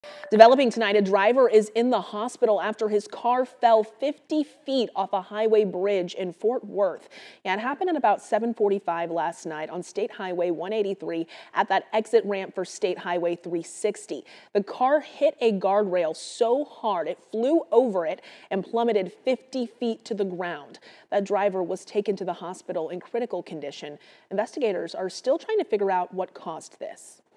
Developing tonight, a driver is in the hospital after his car fell 50 feet off a highway bridge in Fort Worth. Yeah, it happened at about 7:45 last night on State Highway 183 at that exit ramp for State Highway 360. The car hit a guardrail so hard it flew over it and plummeted 50 feet to the ground. That driver was taken to the hospital in critical condition. Investigators are still trying to figure out what caused this.